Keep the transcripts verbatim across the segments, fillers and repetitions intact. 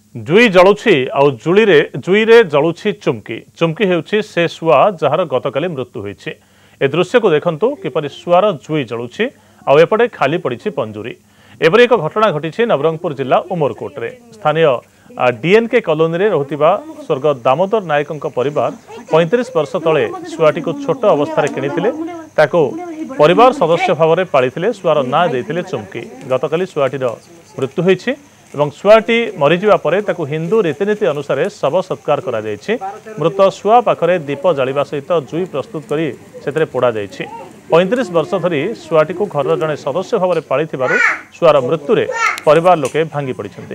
जुई जलुछि आउ जुळीरे जुईरे जलुछि चुमकी चुमकी हेउछि से शुआ जार गतकाली मृत्यु होइछि। ए दृश्य को देखंतु किपरि शुआर जुई जलुछि आउ एपटे खाली पड़िछि पंजुरी। एपरि एक घटना घटिछि नवरंगपुर जिला उमरकोट रे। स्थानीय डीएनके कॉलोनी रे रहुतिबा स्वर्ग दामोदर नायकंक परिवार पैंतीस वर्ष तले शुआटी को छोट अवस्था रे किनिथिले। ताको परिवार सदस्य भाव में पालिथिले। शुआर ना देइथिले चुमकी। गतकाली शुआटीर मृत्यु होइछि एवं शुआटी मरीजा पर हिंदू रीतिनीति अनुसार शव सत्कार करा जायछि। मृत शुआ पाखरे दीप जालिबा सहित जुई प्रस्तुत करी सेतरे पोड़ा जायछि। पैंतीस वर्ष धरी शुआटी को घर जड़े सदस्य भाव में पालिथिबारु शुआर मृत्यु रे परिवार लोके भांगी पड़िछन्ति।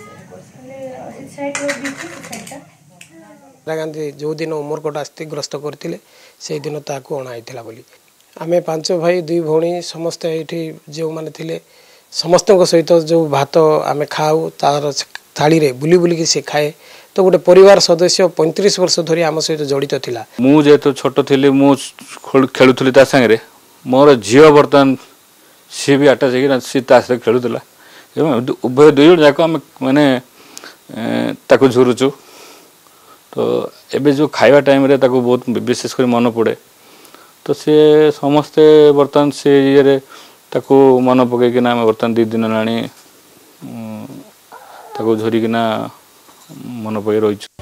गांधी जो दिन उमरकोट आस्ति ग्रस्त करथिले से दिन ताकू अणाइथिला बोली आमे पांच भाई दुई भौणी समस्त एठी जो माने थिले समस्त सहित जो भात आमे खाऊ तार थाली रे बुली बुली से खाए। तो गोटे परिवार सदस्य पैंतीस वर्ष धरी आम सहित जड़ित थिला। मु जेतो छोट थिली मु खेलुथली ता संगे मोर झियो बर्तन सी भी अटैच होगी सी तास खेलुला एवं उभय दुई जन जाक आम माने ताको झुरुचु। तो एबे जो खाइबा टाइम रे ताको बहुत विशेष कर मन पड़े। तो सी समस्ते बर्तन से ये ताको मन पकईकिना आम बर्तमान दी दिन लाणी ताको झरिकिना मन पकई रही।